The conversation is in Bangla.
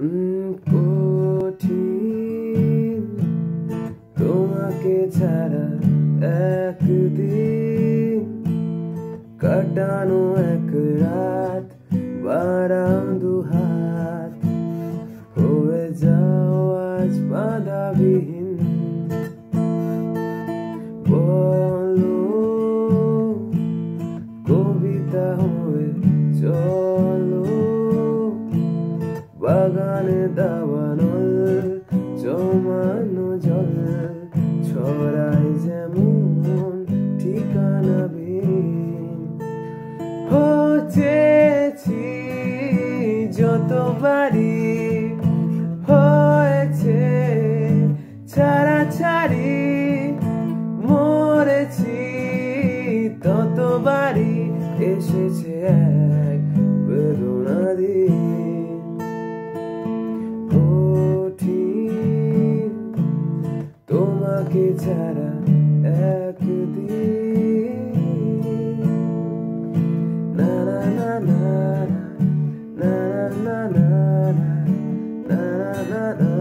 কঠিন তোমাকে ছাড়া একদিন কাটানো এক রাত বাড়াও দুহাত হয়ে যাও আজ বাধাবিহীন বলো কবিতা হয়ে চলো বাগানে দাবানল জমানো জল ছড়ায় যেমন ঠিকানাবিহীন হয়েছি যতবারই হয়েছে ছাড়াছাড়ি মরেছি ততবারই এসেছে এক বেদনাদি কঠিন তোমাকে ছাড়া একদিন না না না না না না না না না না